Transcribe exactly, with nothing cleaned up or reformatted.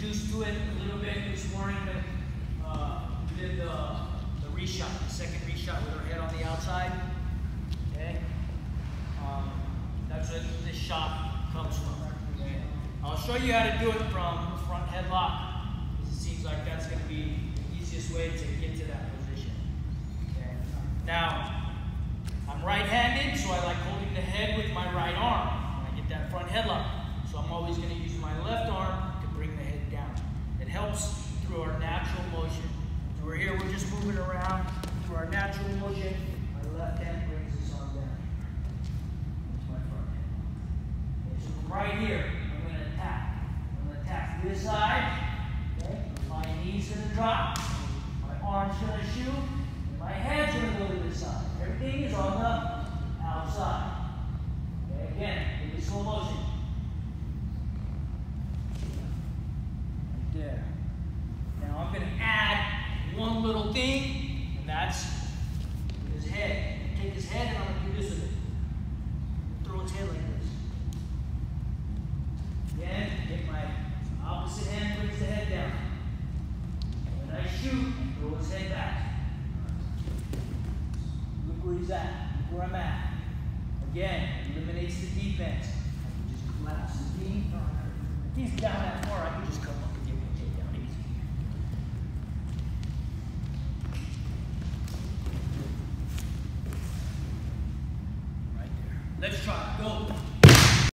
juice to it a little bit this morning, but uh, we did the, the reshot, the second reshot with our head on the outside. Okay? Um, that's where this shot comes from. Okay? I'll show you how to do it from the front headlock, because it seems like that's going to be the easiest way to get to that position. Okay? Now, I'm right-handed, so I like holding the head with my right arm when I get that front headlock. So I'm always going to use my left arm to bring the head down. It helps through our natural motion. So we're here, we're just moving around through our natural motion. My left hand brings this arm down. That's my front hand. Okay, so from right here, I'm going to attack. I'm going to attack this side. Okay? My knee's going to drop. My arm's going to shoot. And my head's going to go to this side. Everything is on the outside. Okay? Again, in slow motion. There. Now I'm going to add one little thing, and that's his head. Take his head and I'm going to do this with it. Throw his head like this. Again, get my opposite hand, brings the head down. And when I shoot, throw his head back. Look where he's at. Look where I'm at. Again, eliminates the defense. I can just collapse his knee. If he's down that far, I can just come up.